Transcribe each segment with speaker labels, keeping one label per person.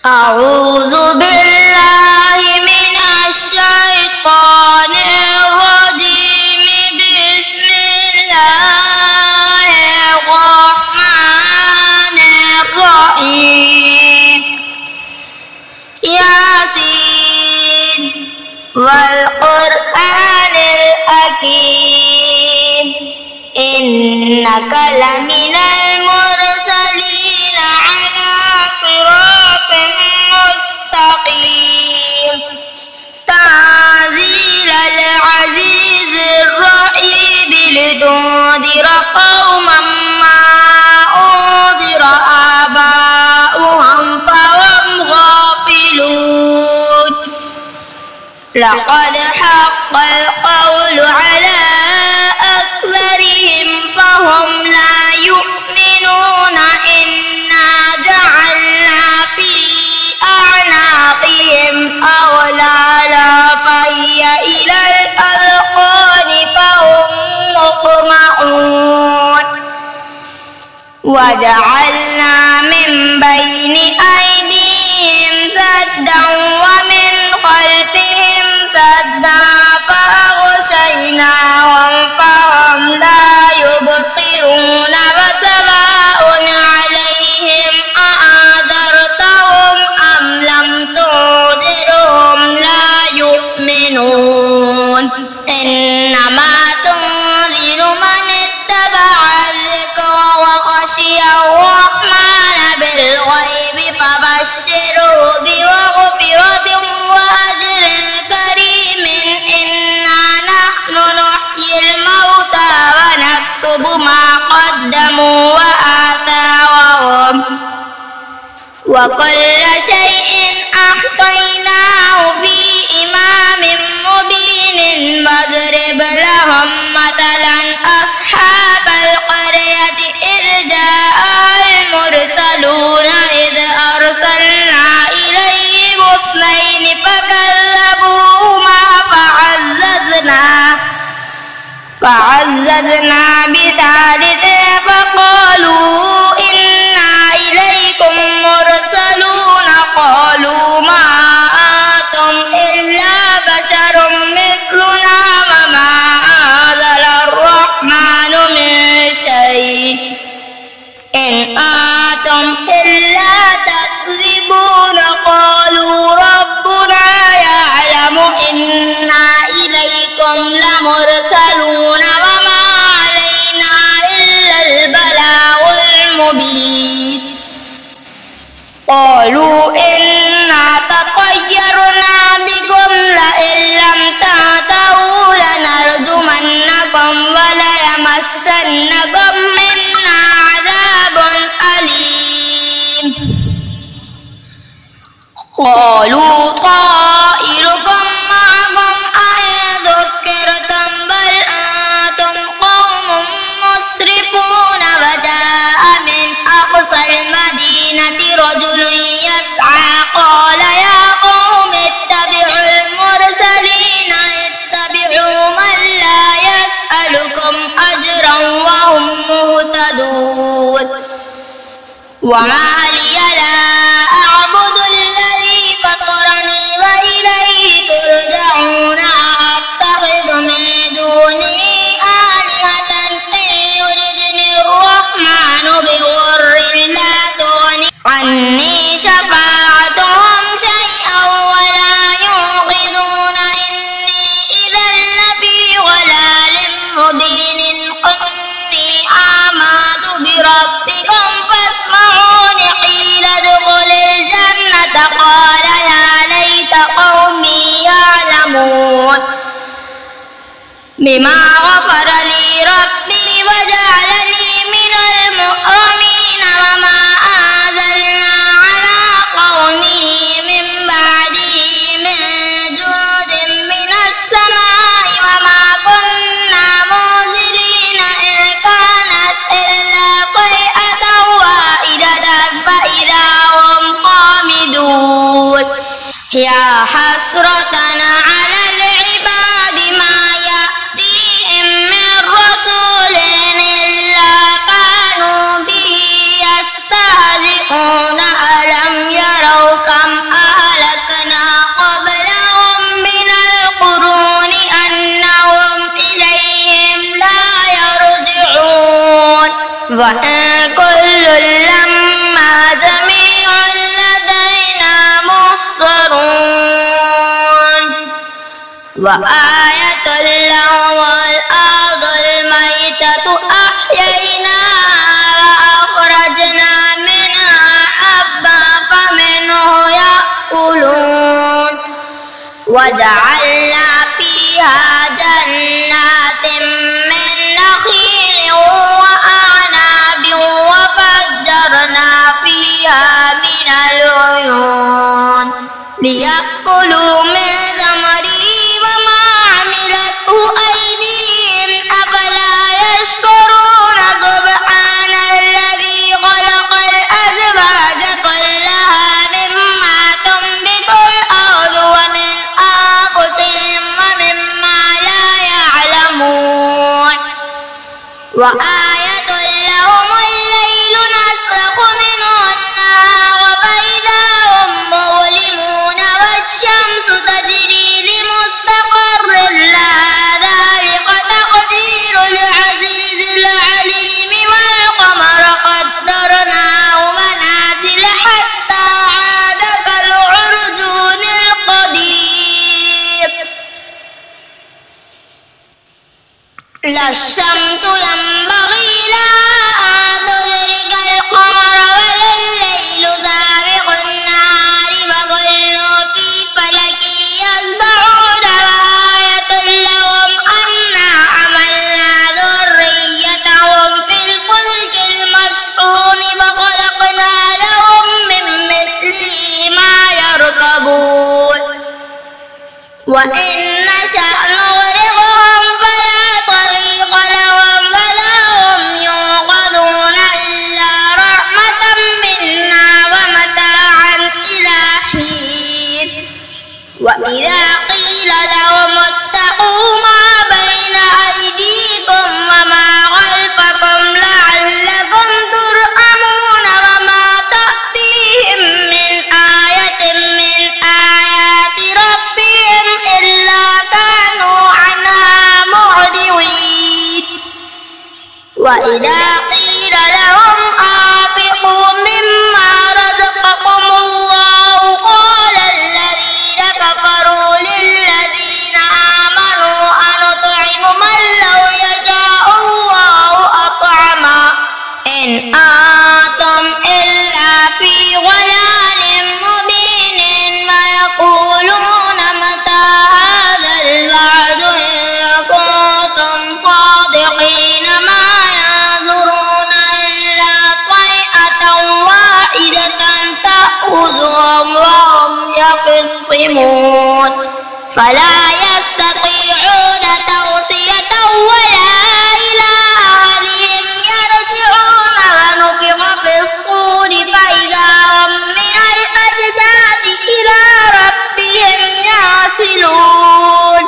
Speaker 1: أعوذ بالله من الشيطان الرجيم. بسم الله الرحمن الرحيم. ياسين والقرآن الحكيم إنك لمن المرسلين على صراط مستقيم. تنزيل العزيز الرحيم لتنذر قوما ما أنذر آباؤهم فهم غافلون. لقد حق القول على أكثرهم فهم لا يؤمنون. إنا جعلنا في أعناقهم أغلالا فهي إلى الأذقان فهم مقمحون. وجعلنا من بين أيديهم سدا ومن خلفهم سدا فأغشيناهم فهم لا يبصرون. وسواء عليهم أأنذرتهم أم لم تنذرهم لا يؤمنون. إنما تنذر من اتبع الذكر وخشي الرحمن بالغيب فبشره بمغفرة وأجر كريم. إنا نحن نحيي الموتى ونكتب ما قدموا وآثارهم وكل شيء أحصيناه في إمام مبين. واضرب لهم مثلا أصحاب القرية إذ جاءها المرسلون إذ أرسلنا إليهم اثنين فكذبوهما فعززنا بثالث فقالوا إنا إليكم مرسلون. قالوا ما أنتم إلا بشر مثلنا وما أنزل الرحمن من شيء إن أنتم إلا تكذبون. قالوا ربنا يعلم إنا إليكم لمرسلون وما علينا إلا البلاغ المبين. قالوا إنا تطيرنا بكم لئن لم تنتهوا لنرجمنكم وليمسنكم منا عذاب أليم. قالوا طائركم معكم أئن ذكرتم بل أنتم قوم مسرفون. وجاء من أقصى المدينة رجل يسعى قال يا قوم اتبعوا المرسلين اتبعوا من لا يسألكم أجرا وهم مهتدون. وما لي لا أعبد الذي فطرني وإليه ترجعون. أتخذ من دونه آلهة إن يردني الرحمن بضر لا تغن عني شفاعتهم شيئا ولا ينقذون. إني إذا لفي ضلال مبين. إني آمنت بربكم فاسمعون حين ادخل الجنة. قال يا ليت قومي يعلمون. بما غفر لي ربي وجعلني من المكرمين. وما أنزلنا على قومه من بعده من جود من السماء وما كنا منزلين إن كانت إلا صيحة واحدة فإذا هم خامدون. يا حسرة على العباد ما يأتيهم وآية لهم الأرض الميتة أحييناها وأخرجنا منها حبا فمنه يأكلون وجعلنا فيها جنات من نخيل وأعناب وفجرنا فيها من العيون ليأكلوا من ثمره وما عملته أيديهم أفلا يشكرون سبحان الذي خلق الأزواج كلها مما تنبت الأرض ومن أنفسهم ومما لا يعلمون وآية لهم الليل نسلخ منه النهار فإذا هم مظلمون والشمس تجري لمستقر لها ذلك تقدير العزيز العليم والقمر قدرناه منازل حتى عاد كالعرجون القديم لا الشمس ينبغي لها أن تدرك القمر ولا الليل سابق النهار وكل في فلك يسبحون وآية لهم أنا حملنا ذريتهم في الفلك المشحون وخلقنا لهم من مثله ما يركبون وإن نشأ نغرقهم فلا صريخ لهم ولا هم ينقذون إلا رحمة منا ومتاعا إلى حين وإذا قيل لهم اتقوا ما بين أيديكم وما خلفكم لعلكم ترحمون وما تأتيهم من آية من آيات ربهم إلا كانوا عنها معرضين وإذا قيل لهم أنفقوا مما رزقكم الله قال الذين كفروا للذين آمنوا أنطعم من لو يشاء الله أطعمه إن أنتم إلا في ضلال مبين ويقولون متى هذا الوعد إن كنتم صادقين ما ينظرون إلا صيحة واحدة تأخذهم وهم يخصمون فلا يستطيعون توصية ولا إلى أهلهم يرجعون ونفخ في الصور فإذا هم من الأجداث إلى ربهم يصلون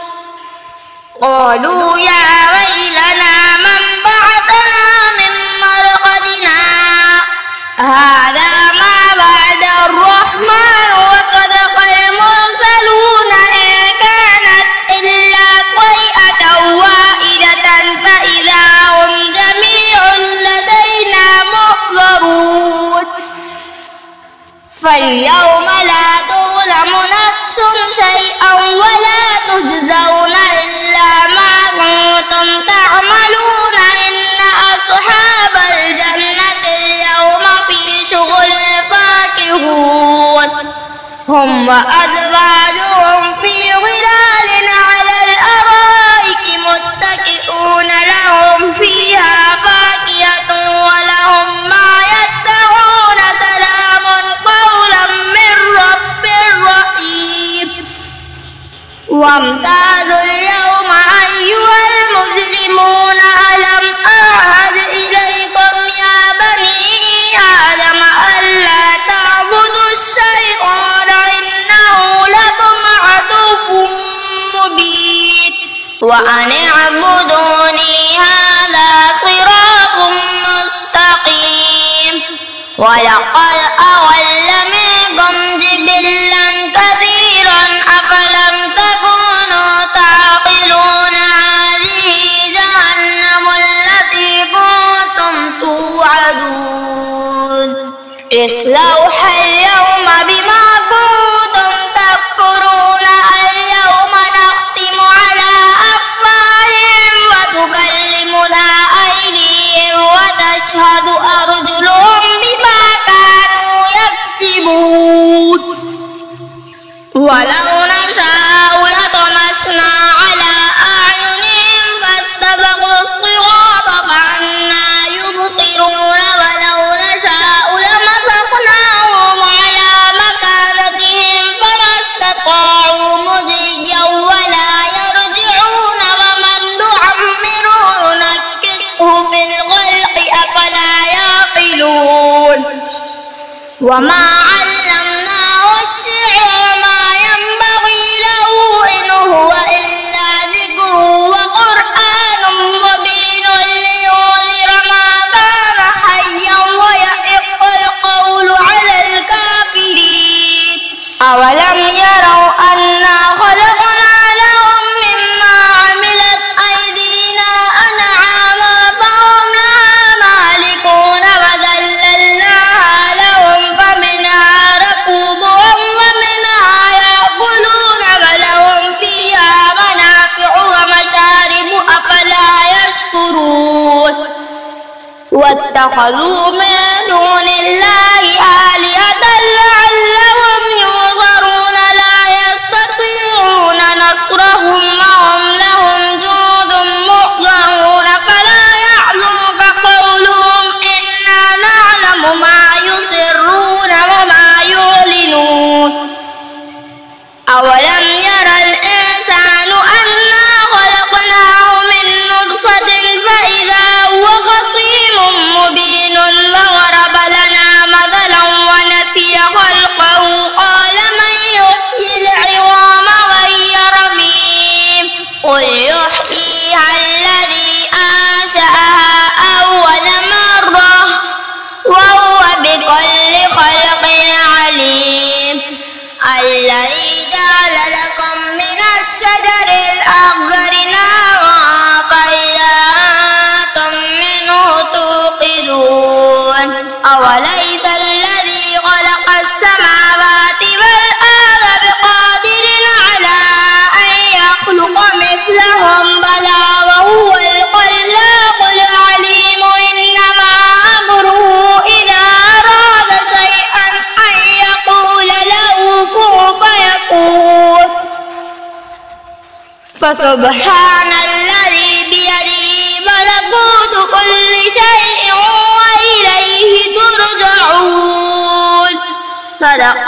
Speaker 1: قالوا يا ويلنا من بعثنا من مرقدنا هذا ما وعد الرحمن وصدق المرسلون إن كانت إلا صيحة واحدة فإذا هم جميع لدينا محضرون فاليوم لا تظلم نفس شيئا ولا تجزون إلا ما كنتم تعملون إن أصحاب الجنة اليوم في شغل فاكهون هم وأزواجهم في ظلال على الأرائك متكئون لهم فيها فاكهة ولهم ما يدعون سلام قولا من رب رحيم وامتازوا اليوم أيها المجرمون ألم أعهد إليكم يا بني آدم ألا تعبدوا الشيطان إنه لكم عدو مبين وأن اعبدوني هذا صراط مستقيم ولقد أضل منكم جبلا كثيرا أفلم تكونوا تعقلون هذه جهنم التي كنتم توعدون اصلوها اليوم بما كنتم تكفرون اليوم نختم وما علمناه الشعر وما ينبغي له إن هو إلا ذكر وقرآن مبين لينذر ما كان حيا ويحق القول على الكافرين أولم يروا أنا خلقنا لهم مما عملت أيدينا أنعاما فهم لها مالكون وذللناها لهم فمنها ركوبهم ومنها يأكلون ولهم فيها منافع ومشارب أفلا يشكرون واتخذوا من دون الله آلهة لعلهم ينصرون لا يستطيعون نصرهم وهم لهم جند محضرون فلا يحزنك قولهم إنا نعلم ما يسرون وما يعلنون أولم ير الإنسان أنا خلقناه من نطفة فإذا هو خصيم مبين وضرب لنا مثلا ونسي خلقه قال من يحيي العظام وهي رميم قل يحييها الذي أنشأها أول مرة وهو بكل خلق عليم الذي جعل لكم من الشجر الأخضر نارا فإذا أنتم منه توقدون أوليس الذي خلق السماوات والأرض بقادر على أن يخلق مثلهم بلى وهو الخلاق العليم إنما أمره إذا أراد شيئا أن يقول له كن فيكون فسبحان الذي بيده ملكوت كل شيء وإليه ترجعون صدق